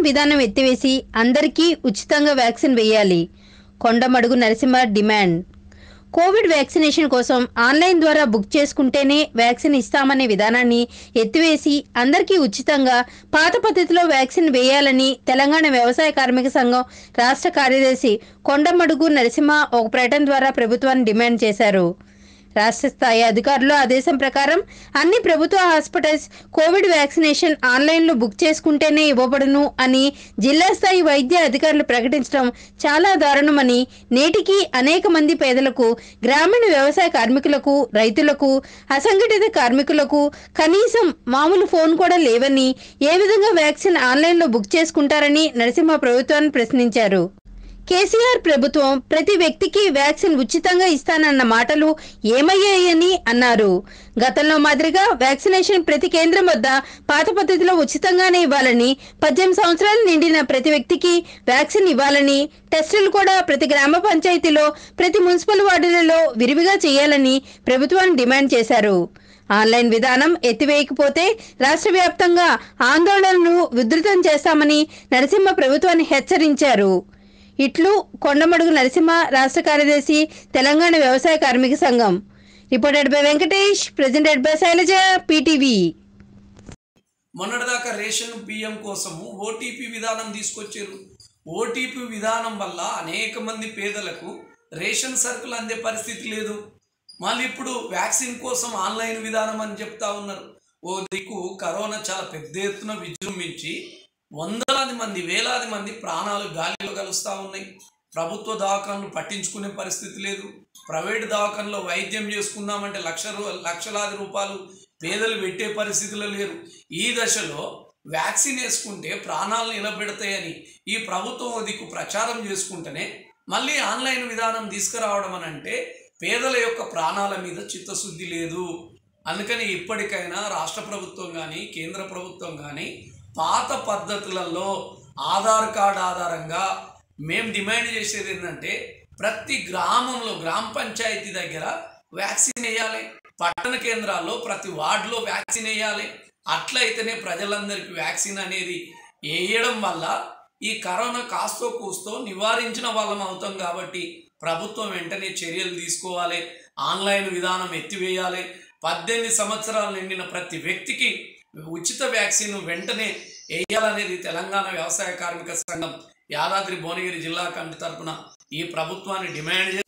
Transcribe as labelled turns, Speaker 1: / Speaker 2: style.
Speaker 1: విధానం ఎత్తివేసి అందరికీ ఉచితంగా వ్యాక్సిన్ వేయాలి. Kondamadugu Narasimha demand. Covid vaccination కోసం ఆన్లైన్ ద్వారా బుక్ చేసుకుంటేనే వ్యాక్సిన్ ఇస్తామనే విధానాన్ని ఎత్తివేసి అందరికీ ఉచితంగా పాత పద్ధతిలో వ్యాక్సిన్ వేయాలని తెలంగాణ వ్యవసాయ కార్మిక సంఘం రాష్ట్ర కార్యదర్శి కొండమడుగు నరసింహ ఒక ప్రకటన ద్వారా ప్రభుత్వాన్ని డిమాండ్ చేశారు. రాష్ట్ర స్థాయి అధికారుల ఆదేశం ప్రకారం అన్ని ప్రభుత్వ హాస్పిటల్స్ కోవిడ్ వ్యాక్సినేషన్ ఆన్లైన్లో బుక్ చేసుకుంటేనే ఇవ్వబడును అని జిల్లా స్థాయి వైద్య అధికారులు ప్రకటించడం చాలా దారుణమని, నేటికి అనేక మంది పేదలకు, గ్రామీణ వ్యవసాయ కార్మికులకు, రైతులకు, అసంఘటిత కార్మికులకు కనీసం మామూలు ఫోన్ కూడా లేవని, ఏ విధంగా వ్యాక్సిన్ ఆన్లైన్లో బుక్ చేసుకుంటారని నరసింహ ప్రభుత్వాన్ని ప్రశ్నించారు. కేసీఆర్ ప్రభుత్వం ప్రతి వ్యక్తికి వ్యాక్సిన్ ఉచితంగా ఇస్తానన్న మాటలు ఏమయ్యాయని అన్నారు. గతంలో మాదిరిగా వ్యాక్సినేషన్ ప్రతి కేంద్రం వద్ద పాత పద్ధతిలో ఉచితంగానే ఇవ్వాలని, 18 సంవత్సరాలు నిండిన ప్రతి వ్యక్తికి వ్యాక్సిన్ ఇవ్వాలని, టెస్టులు కూడా ప్రతి గ్రామ పంచాయతీలో, ప్రతి మున్సిపల్ వార్డులలో విరివిగా చేయాలని ప్రభుత్వాన్ని డిమాండ్ చేశారు. ఆన్లైన్ విధానం ఎత్తివేయకపోతే రాష్ట్ర వ్యాప్తంగా ఆందోళనను ఉధృతం చేస్తామని నరసింహ ప్రభుత్వాన్ని హెచ్చరించారు. ఇట్లు కొండమడుగు నరసింహ, రాష్ట్ర కార్యదర్శి, తెలంగాణ వ్యవసాయ కార్మిక సంఘం. Reported by Venkatesh, presented by Shailaja, PTV.
Speaker 2: మొన్నటిదాకా రేషన్ బియ్యం కోసము ఓటీపీ విధానం తీసుకొచ్చారు. ఓటీపీ విధానం వల్ల అనేక మంది పేదలకు రేషన్ సరుకులు అందే పరిస్థితి లేదు. మళ్ళీ ఇప్పుడు వ్యాక్సిన్ కోసం ఆన్లైన్ విధానం అని చెప్తా ఉన్నారు. ఓ దిక్కు కరోనా చాలా పెద్ద ఎత్తున విజృంభించి వందలాది మంది, వేలాది మంది ప్రాణాలు గాలిలో కలుస్తూ ఉన్నాయి. ప్రభుత్వ దవాఖానలు పట్టించుకునే పరిస్థితి లేదు. ప్రైవేటు దవాఖానలో వైద్యం చేసుకుందామంటే లక్షలాది రూపాయలు పేదలు పెట్టే పరిస్థితిలో లేరు. ఈ దశలో వ్యాక్సిన్ వేసుకుంటే ప్రాణాలు నిలబెడతాయని ఈ ప్రభుత్వం దిక్కు ప్రచారం చేసుకుంటేనే మళ్ళీ ఆన్లైన్ విధానం తీసుకురావడం అని అంటే పేదల యొక్క ప్రాణాల మీద చిత్తశుద్ధి లేదు. అందుకని ఇప్పటికైనా రాష్ట్ర ప్రభుత్వం కానీ, కేంద్ర ప్రభుత్వం కానీ పాత పద్ధతులలో ఆధార్ కార్డు ఆధారంగా మేము డిమాండ్ చేసేది ఏంటంటే ప్రతి గ్రామంలో, గ్రామ పంచాయతీ దగ్గర వ్యాక్సిన్ వేయాలి. పట్టణ కేంద్రాల్లో ప్రతి వార్డులో వ్యాక్సిన్ వేయాలి. అట్లయితేనే ప్రజలందరికీ వ్యాక్సిన్ అనేది వేయడం వల్ల ఈ కరోనా కాస్తో కూస్తో నివారించిన వాళ్ళం అవుతాం. కాబట్టి ప్రభుత్వం వెంటనే చర్యలు తీసుకోవాలి. ఆన్లైన్ విధానం ఎత్తివేయాలి. 18 సంవత్సరాలు నిండిన ప్రతి వ్యక్తికి ఉచిత వ్యాక్సిన్ వెంటనే వేయాలనేది తెలంగాణ వ్యవసాయ కార్మిక సంఘం యాదాద్రి భువనగిరి జిల్లా కమిటీ తరఫున ఈ ప్రభుత్వాన్ని డిమాండ్